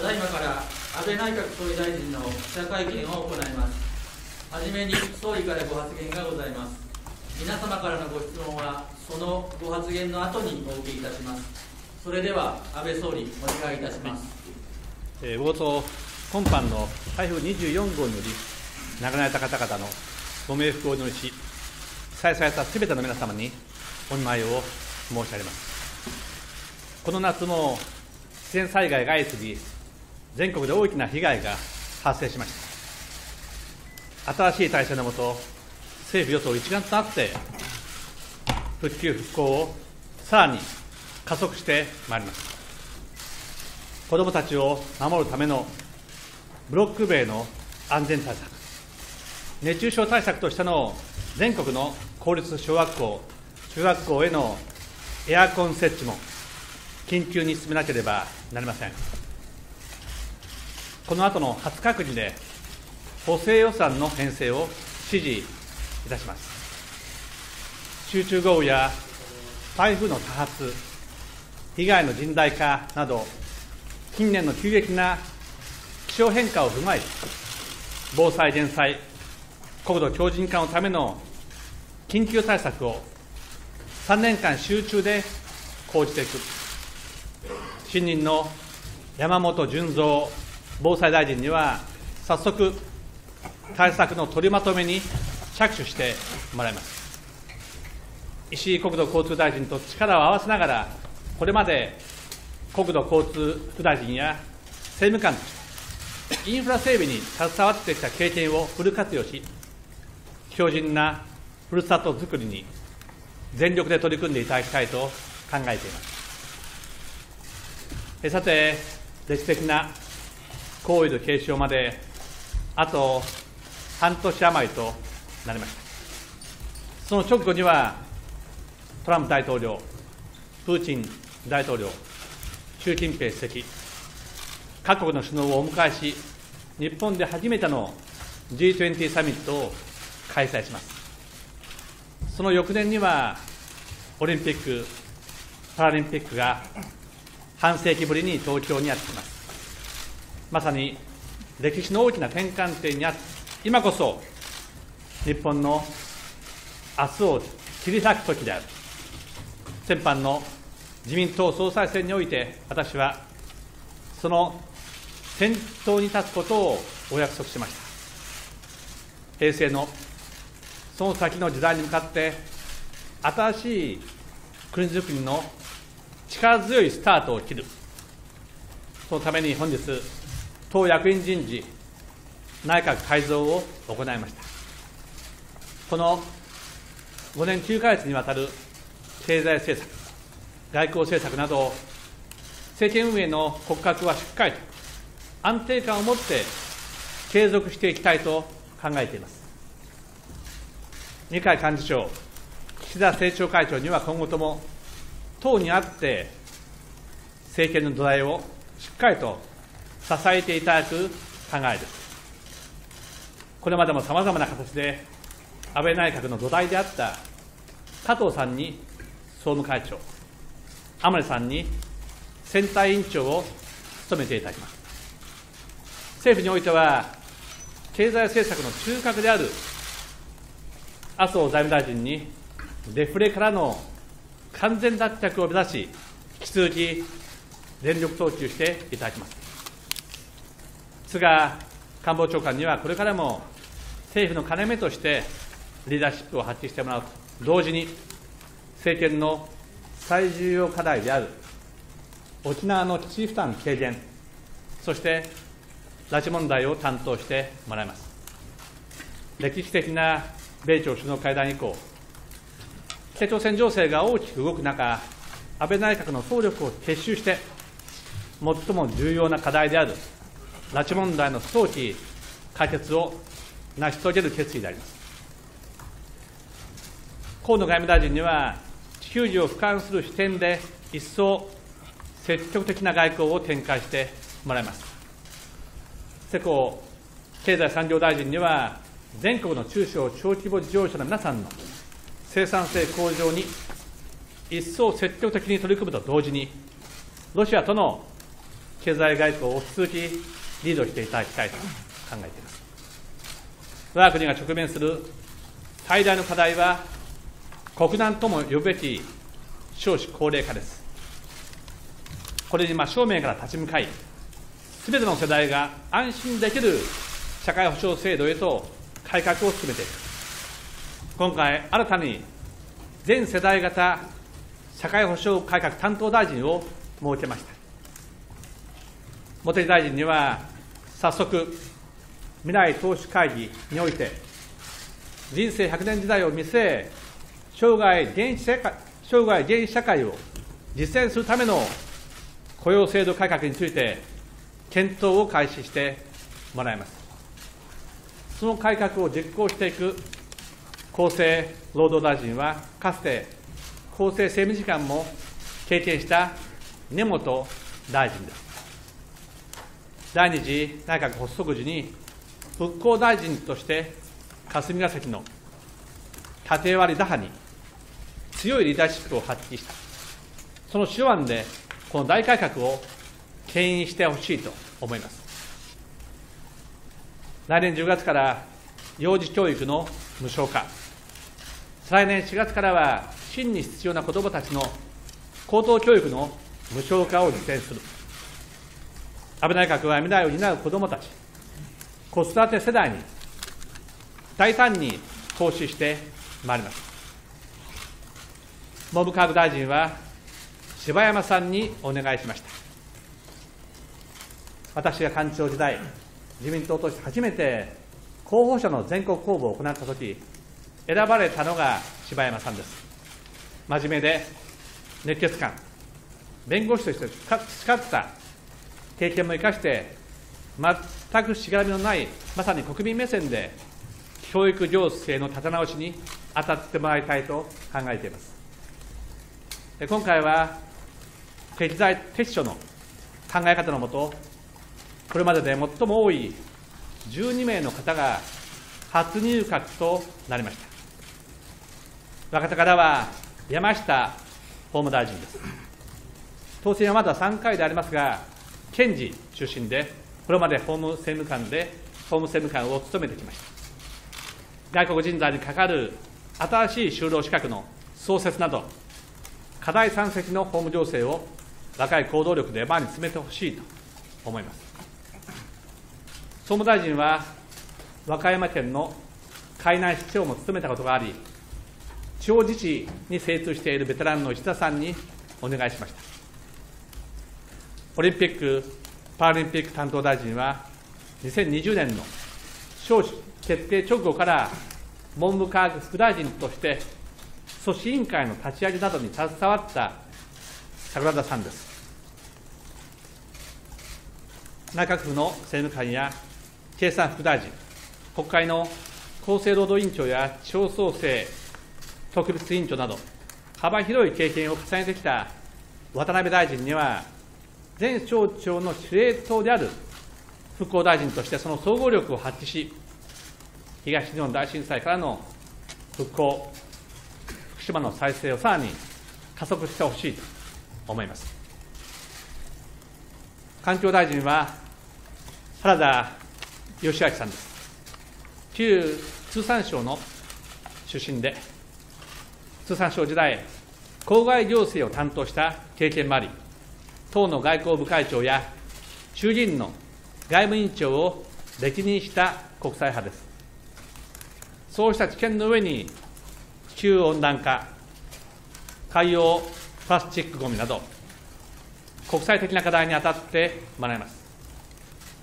ただいまから安倍内閣総理大臣の記者会見を行います。はじめに総理からご発言がございます。皆様からのご質問はそのご発言の後にお受けいたします。それでは安倍総理、お願いいたします。 冒頭、今般の台風24号により亡くなられた方々のご冥福をお祈りし、被災されたすべての皆様にお見舞いを申し上げます。この夏も自然災害が相次ぎ、全国で大きな被害が発生しました。新しい体制の下、政府・与党一丸となって、復旧・復興をさらに加速してまいります。子どもたちを守るためのブロック塀の安全対策、熱中症対策としての全国の公立小学校、中学校へのエアコン設置も緊急に進めなければなりません。この後の初閣議で補正予算の編成を指示いたします。集中豪雨や台風の多発、被害の甚大化など、近年の急激な気象変化を踏まえ、防災・減災、国土強靭化のための緊急対策を3年間集中で講じていく。新任の山本順三防災大臣には、早速、対策の取りまとめに着手してもらいます。石井国土交通大臣と力を合わせながら、これまで国土交通副大臣や政務官として、インフラ整備に携わってきた経験をフル活用し、強靭なふるさとづくりに全力で取り組んでいただきたいと考えています。さて、歴史的な皇位の継承まであと半年余りとなりました。その直後には、トランプ大統領、プーチン大統領、習近平主席、各国の首脳をお迎えし、日本で初めての G20 サミットを開催します。その翌年には、オリンピック・パラリンピックが半世紀ぶりに東京にやってきます。まさに歴史の大きな転換点にあって、今こそ日本の明日を切り裂く時である。先般の自民党総裁選において、私はその先頭に立つことをお約束しました。平成のその先の時代に向かって、新しい国づくりの力強いスタートを切る。そのために本日、党役員人事、内閣改造を行いました。この5年9ヶ月にわたる経済政策、外交政策など、政権運営の骨格はしっかりと安定感を持って継続していきたいと考えています。二階幹事長、岸田政調会長には今後とも党にあって政権の土台をしっかりと支えていただく考えです。これまでもさまざまな形で安倍内閣の土台であった加藤さんに総務会長、甘利さんに選対委員長を務めていただきます。政府においては、経済政策の中核である麻生財務大臣にデフレからの完全脱却を目指し、引き続き全力投球していただきます。菅官房長官にはこれからも政府の要としてリーダーシップを発揮してもらうと同時に、政権の最重要課題である沖縄の基地負担軽減、そして拉致問題を担当してもらいます。歴史的な米朝首脳会談以降、北朝鮮情勢が大きく動く中、安倍内閣の総力を結集して、最も重要な課題である拉致問題の早期解決を成し遂げる決意であります。河野外務大臣には、地球儀を俯瞰する視点で、一層積極的な外交を展開してもらいます。世耕経済産業大臣には、全国の中小・小規模事業者の皆さんの生産性向上に一層積極的に取り組むと同時に、ロシアとの経済外交を引き続きリードしていただきたいと考えています。我が国が直面する最大の課題は、国難とも呼ぶべき少子高齢化です。これに真正面から立ち向かい、すべての世代が安心できる社会保障制度へと改革を進めていく。今回、新たに全世代型社会保障改革担当大臣を設けました。茂木大臣には、早速、未来投資会議において、人生100年時代を見据え、生涯現役社会を実践するための雇用制度改革について、検討を開始してもらいます。その改革を実行していく厚生労働大臣は、かつて厚生政務次官も経験した根本大臣です。第二次内閣発足時に、復興大臣として霞が関の縦割り打破に強いリーダーシップを発揮した、その手腕でこの大改革を牽引してほしいと思います。来年10月から幼児教育の無償化、再来年4月からは真に必要な子どもたちの高等教育の無償化を実践する。安倍内閣は未来を担う子どもたち、子育て世代に大胆に投資してまいります。文部科学大臣は柴山さんにお願いしました。私が幹事長時代、自民党として初めて候補者の全国公募を行ったとき、選ばれたのが柴山さんです。真面目で熱血感、弁護士として培った経験も生かして、全くしがらみのない、まさに国民目線で教育行政の立て直しに当たってもらいたいと考えています。今回は適材適所の考え方のもと、これまでで最も多い12名の方が初入閣となりました。若手からは山下法務大臣です。当選はまだ3回でありますが、検事出身で、これまで法務政務官を務めてきました。外国人材にかかる新しい就労資格の創設など、課題山積の法務情勢を若い行動力で前に進めてほしいと思います。総務大臣は、和歌山県の海南市長も務めたことがあり、地方自治に精通しているベテランの石田さんにお願いしました。オリンピック・パラリンピック担当大臣は、2020年の招致決定直後から文部科学副大臣として、組織委員会の立ち上げなどに携わった桜田さんです。内閣府の政務官や経産副大臣、国会の厚生労働委員長や地方創生特別委員長など、幅広い経験を重ねてきた渡辺大臣には、全省庁の司令塔である復興大臣としてその総合力を発揮し、東日本大震災からの復興、福島の再生をさらに加速してほしいと思います。環境大臣は原田義明さんです。旧通産省の出身で、通産省時代、公害行政を担当した経験もあり、党の外交部会長や衆議院の外務委員長を歴任した国際派です。そうした知見の上に、地球温暖化、海洋プラスチックごみなど、国際的な課題に当たってまいります。